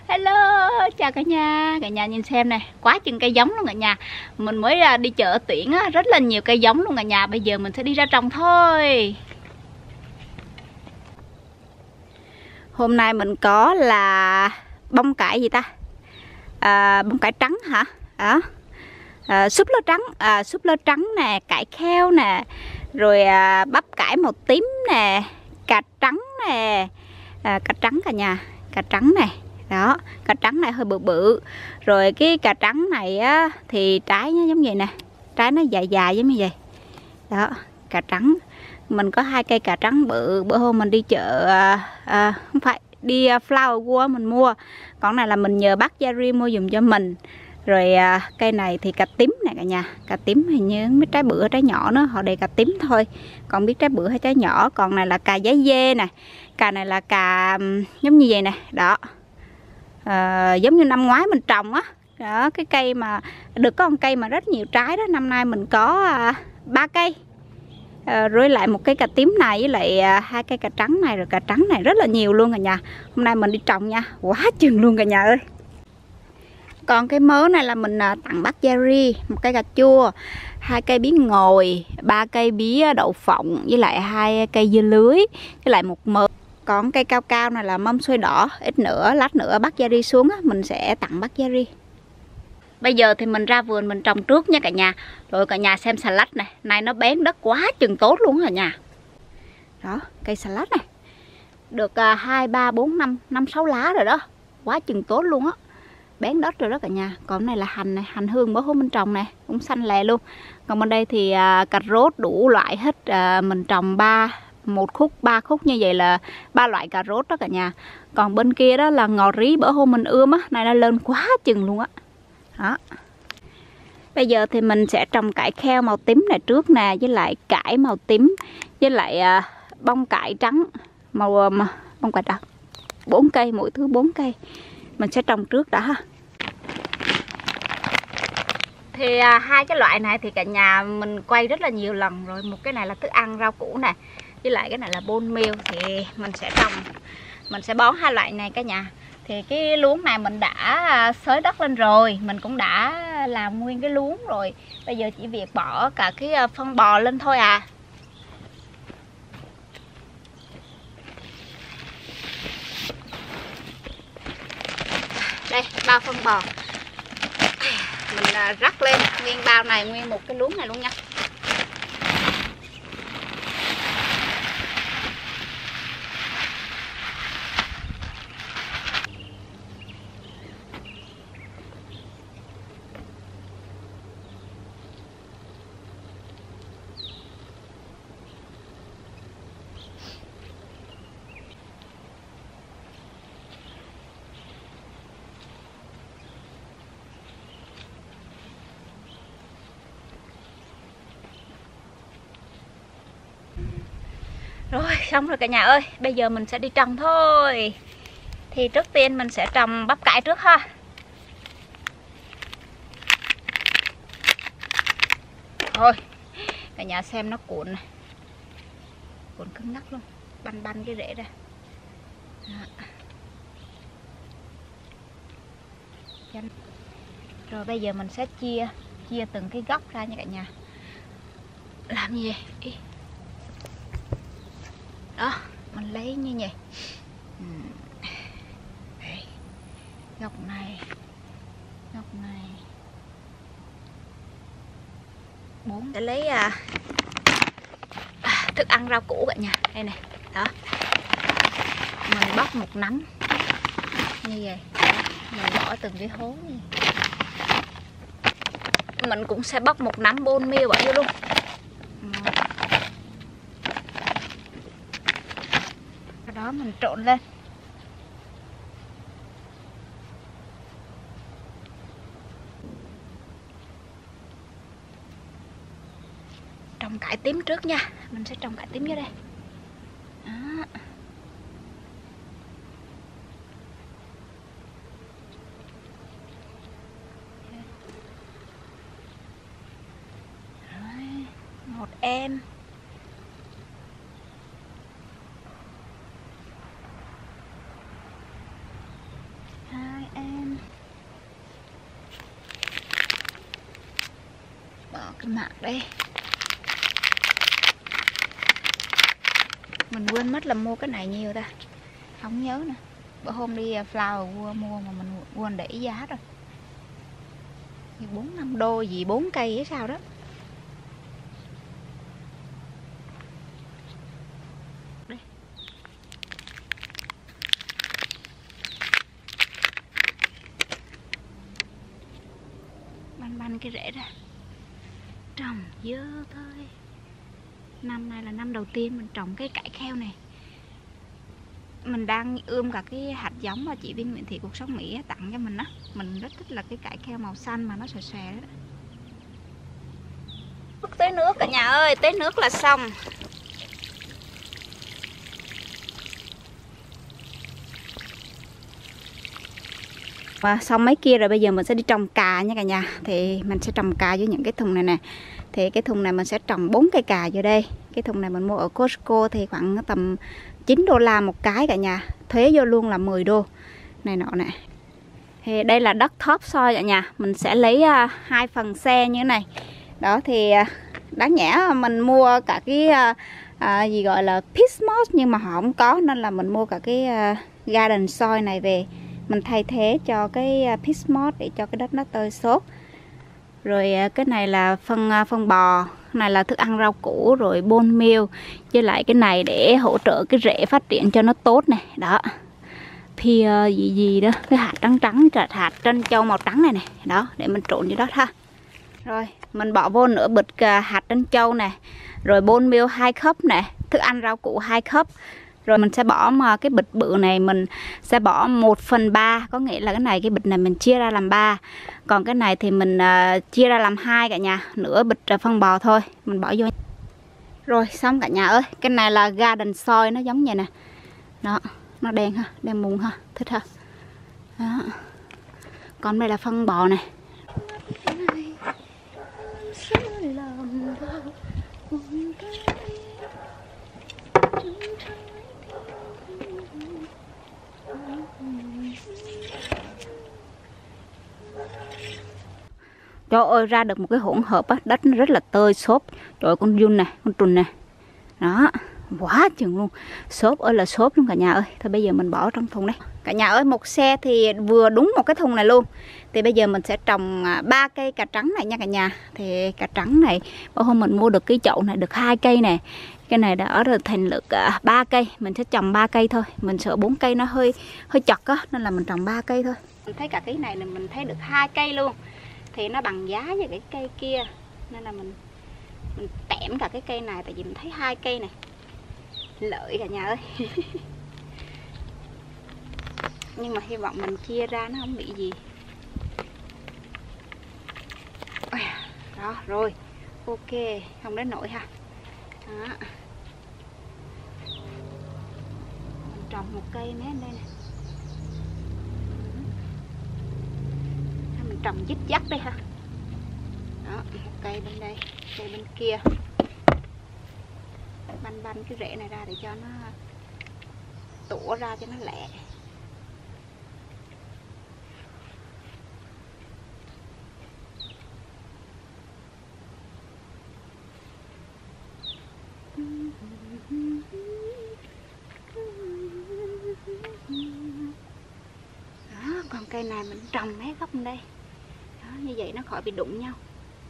Hello, chào cả nhà nhìn xem này, quá chừng cây giống luôn cả nhà. Mình mới đi chợ tuyển rất là nhiều cây giống luôn cả nhà. Bây giờ mình sẽ đi ra trồng thôi. Hôm nay mình có là bông cải gì ta? Bông cải trắng hả? Đó. Súp lơ trắng, súp lơ trắng nè, cải kheo nè, rồi bắp cải màu tím nè, cà trắng nè, cà trắng cả nhà, cà trắng này. Đó, cà trắng này hơi bự bự. Rồi cái cà trắng này á, thì trái nó giống vậy nè. Trái nó dài dài giống như vậy. Đó, cà trắng. Mình có 2 cây cà trắng bự. Bữa hôm mình đi chợ không phải, đi Flower World mình mua. Còn này là mình nhờ bác Jerry mua dùm cho mình. Rồi cây này thì cà tím này cả nhà. Cà tím hình như mấy trái bự trái nhỏ nữa, họ để cà tím thôi. Còn biết trái bự hay trái nhỏ. Còn này là cà giấy dê nè. Cà này là cà giống như vậy nè. Đó. Giống như năm ngoái mình trồng á. Đó, cái cây mà được có một cây mà rất nhiều trái đó. Năm nay mình có 3 cây. Rồi lại một cây cà tím này với lại 2 cây cà trắng này. Rồi cà trắng này rất là nhiều luôn cả nhà. Hôm nay mình đi trồng nha, quá chừng luôn cả nhà ơi. Còn cái mớ này là mình tặng bác Jerry, một cây cà chua, 2 cây bí ngòi, 3 cây bí đậu phộng với lại 2 cây dưa lưới với lại một mớ. Còn cây cao cao này là mâm xôi đỏ. Ít nữa, lát nữa bác Jerry xuống á, mình sẽ tặng bác Jerry. Bây giờ thì mình ra vườn mình trồng trước nha cả nhà. Rồi cả nhà xem xà lách này. Này nó bén đất quá chừng tốt luôn cả nhà. Đó, cây xà lách này. Được 2, 3, 4, 5, 5, 6 lá rồi đó. Quá chừng tốt luôn á. Bén đất rồi đó cả nhà. Còn này là hành này, hành hương bữa hôm mình trồng này, cũng xanh lè luôn. Còn bên đây thì cà rốt đủ loại hết. Mình trồng 1 khúc, 3 khúc như vậy là 3 loại cà rốt đó cả nhà. Còn bên kia đó là ngò rí bữa hôm mình ươm á, này nó lên quá chừng luôn á. Đó. Bây giờ thì mình sẽ trồng cải kheo màu tím này trước nè, với lại cải màu tím, với lại bông cải trắng màu bông cải trắng. 4 cây, mỗi thứ 4 cây. Mình sẽ trồng trước đã ha. Thì 2 cái loại này thì cả nhà mình quay rất là nhiều lần rồi. Một cái này là thức ăn rau củ nè, với lại cái này là bone meal. Thì mình sẽ trồng, mình sẽ bón 2 loại này cả nhà. Thì cái luống này mình đã xới đất lên rồi, mình cũng đã làm nguyên cái luống rồi. Bây giờ chỉ việc bỏ cả cái phân bò lên thôi à. Đây, bao phân bò. Mình rắc lên nguyên bao này, nguyên một cái luống này luôn nha. Rồi xong rồi cả nhà ơi. Bây giờ mình sẽ đi trồng thôi. Thì trước tiên mình sẽ trồng bắp cải trước ha. Thôi cả nhà xem nó cuộn này, cuộn cứng ngắc luôn, banh banh cái rễ ra. Đó. Rồi bây giờ mình sẽ chia từng cái góc ra nha cả nhà. Làm gì vậy? Đó, mình lấy như vậy. Đây. Góc này, 4. Để lấy thức ăn rau củ cả nhà. Đây này. Đó. Mình bóc một nắm như vậy. Mình bỏ từng cái hố như vậy. Mình cũng sẽ bóc một nắm bone meal bỏ vô luôn. Đó, mình trộn lên. Trồng cải tím trước nha. Mình sẽ trồng cải tím vô đây. Đó. Rồi, một em. cái mạc đây. Mình quên mất là mua cái này nhiều ta, không nhớ nè. Bữa hôm đi Flower mua mà mình quên để ý giá rồi. 4-5 đô gì 4 cây hay sao đó. Đây. Banh cái rễ ra. Trồng dơ thôi. Năm nay là năm đầu tiên mình trồng cái cải kheo này. Mình đang ươm cả cái hạt giống mà chị Vinh Nguyễn Thị Cuộc Sống Mỹ tặng cho mình á. Mình rất thích là cái cải kheo màu xanh mà nó xòe xòe đó. Tới nước cả nhà ơi, tới nước là xong. Và xong mấy kia rồi bây giờ mình sẽ đi trồng cà nha cả nhà. Thì mình sẽ trồng cà với những cái thùng này nè. Thì cái thùng này mình sẽ trồng 4 cây cà vô đây. Cái thùng này mình mua ở Costco thì khoảng tầm 9 đô la một cái cả nhà. Thuế vô luôn là 10 đô. Này nọ nè. Thì đây là đất top soil cả nhà. Mình sẽ lấy 2 phần xe như thế này. Đó thì đáng nhẽ mình mua cả cái gì gọi là peat moss nhưng mà họ không có, nên là mình mua cả cái garden soil này về. Mình thay thế cho cái peat moss để cho cái đất nó tơi xốp. Rồi cái này là phân bò, cái này là thức ăn rau củ, rồi bone meal, với lại cái này để hỗ trợ cái rễ phát triển cho nó tốt này. Đó. Pear gì đó, cái hạt trắng trắng, hạt trân châu màu trắng này này. Đó, để mình trộn vô đó ha. Rồi, mình bỏ vô nửa bịch hạt trân châu nè, rồi bone meal 2 cup nè, thức ăn rau củ 2 cup. Rồi mình sẽ bỏ mà cái bịch bự này mình sẽ bỏ 1/3, có nghĩa là cái này cái bịch này mình chia ra làm 3. Còn cái này thì mình chia ra làm 2 cả nhà, nửa bịch phân bò thôi, mình bỏ vô. Rồi xong cả nhà ơi, cái này là garden soil nó giống vậy nè. Đó, nó đen ha, đen mùng ha, thích ha. Đó. Còn đây là phân bò này. Trời ơi, ra được một cái hỗn hợp á, đất nó rất là tơi xốp. Trời ơi, con giun này, con trùn này. Đó, quá chừng luôn. Xốp ơi là xốp luôn cả nhà ơi. Thôi bây giờ mình bỏ trong thùng đây. Cả nhà ơi, một xe thì vừa đúng một cái thùng này luôn. Thì bây giờ mình sẽ trồng 3 cây cà trắng này nha cả nhà. Thì cà trắng này, bữa hôm mình mua được cái chậu này được 2 cây nè. Cái này đã rồi thành lực 3 cây. Mình sẽ trồng 3 cây thôi. Mình sợ 4 cây nó hơi chật á, nên là mình trồng 3 cây thôi. Mình thấy cả cái này là mình thấy được 2 cây luôn. Thì nó bằng giá với cái cây kia, nên là mình tẻm cả cái cây này, tại vì mình thấy 2 cây này lợi cả nhà ơi. Nhưng mà hy vọng mình chia ra nó không bị gì. Đó rồi, ok, không đến nổi ha. Đó. Mình trồng một cây mấy anh đây nè. Mình trồng dít dắt đây ha. Đó, một cây bên đây, cây bên kia. Banh cái rễ này ra để cho nó tủa ra cho nó lẹ. Đó, còn cây này mình trồng mấy gốc bên đây. Đó, như vậy nó khỏi bị đụng nhau.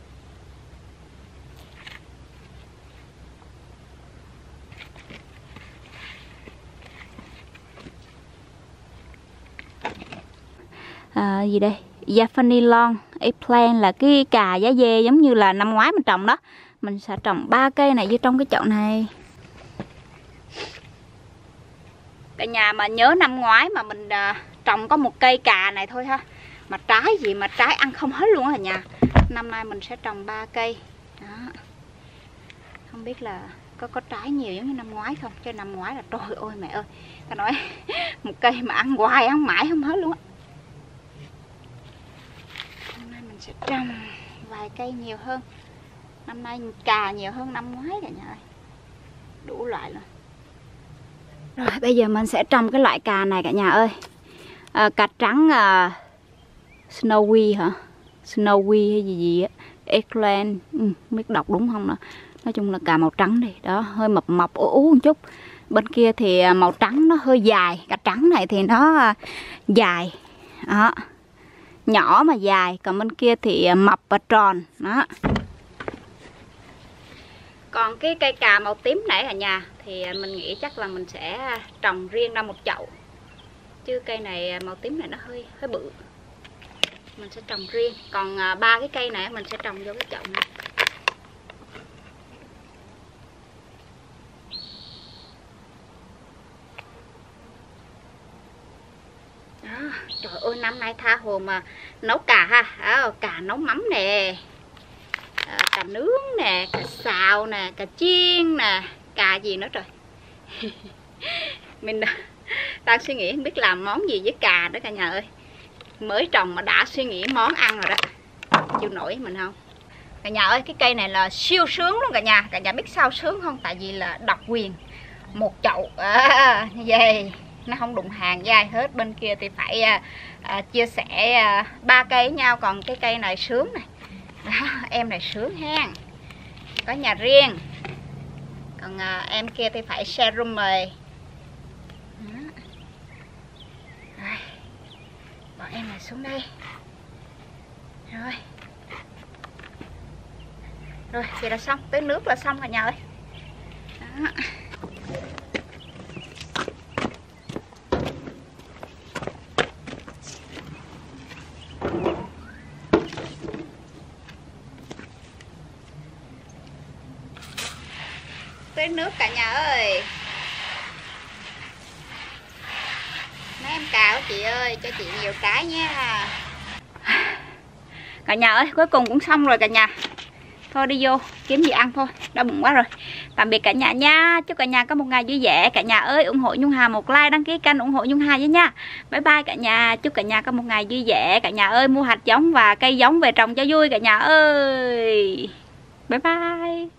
Gì đây? Japanese long eggplant là cái cà giá dê giống như là năm ngoái mình trồng đó. Mình sẽ trồng 3 cây này vô trong cái chậu này. Cả nhà mà nhớ năm ngoái mà mình trồng có một cây cà này thôi ha. Mà trái gì mà trái ăn không hết luôn á cả nhà. Năm nay mình sẽ trồng 3 cây. Đó. Không biết là có trái nhiều giống như năm ngoái không. Chứ năm ngoái là trời ơi mẹ ơi. Ta nói một cây mà ăn hoài ăn mãi không hết luôn á. Năm nay mình sẽ trồng vài cây nhiều hơn. Năm nay cà nhiều hơn năm ngoái cả nhà ơi. Đủ loại luôn. Rồi bây giờ mình sẽ trồng cái loại cà này cả nhà ơi. Cà trắng Snowy hả? Snowy hay gì á. eggplant, không biết đọc đúng không nữa. Nói chung là cà màu trắng đi, đó, hơi mập mập ú ú một chút. Bên kia thì màu trắng nó hơi dài, cà trắng này thì nó dài, đó, nhỏ mà dài, còn bên kia thì mập và tròn, đó. Còn cái cây cà màu tím nãy cả nhà thì mình nghĩ chắc là mình sẽ trồng riêng ra một chậu, chứ cây này màu tím này nó hơi bự, mình sẽ trồng riêng. Còn ba cái cây này mình sẽ trồng vô cái chậu này. Đó, trời ơi năm nay tha hồ mà nấu cà ha. Cà nấu mắm nè, cà nướng nè, cà xào nè, cà chiên nè, cà gì nữa trời. Mình đang suy nghĩ không biết làm món gì với cà đó cả nhà ơi. Mới trồng mà đã suy nghĩ món ăn rồi đó, chịu nổi mình không cả nhà ơi. Cái cây này là siêu sướng luôn cả nhà. Cả nhà biết sao sướng không? Tại vì là độc quyền một chậu như vậy, nó không đụng hàng với ai hết. Bên kia thì phải chia sẻ 3 cây với nhau. Còn cái cây này sướng này đó, em này sướng hen, có nhà riêng. Còn em kia thì phải share room rồi. Bọn em này xuống đây. Rồi vậy là xong, tới nước là xong cả nhà ơi. Đó. Tới nước cả nhà ơi. Mấy em cào chị ơi, cho chị nhiều trái nha. Cả nhà ơi, cuối cùng cũng xong rồi cả nhà. Thôi đi vô kiếm gì ăn thôi, đau bụng quá rồi. Tạm biệt cả nhà nha. Chúc cả nhà có một ngày vui vẻ. Cả nhà ơi ủng hộ Nhung Hà một like, đăng ký kênh ủng hộ Nhung Hà với nha. Bye bye cả nhà. Chúc cả nhà có một ngày vui vẻ. Cả nhà ơi mua hạt giống và cây giống về trồng cho vui cả nhà ơi. Bye bye.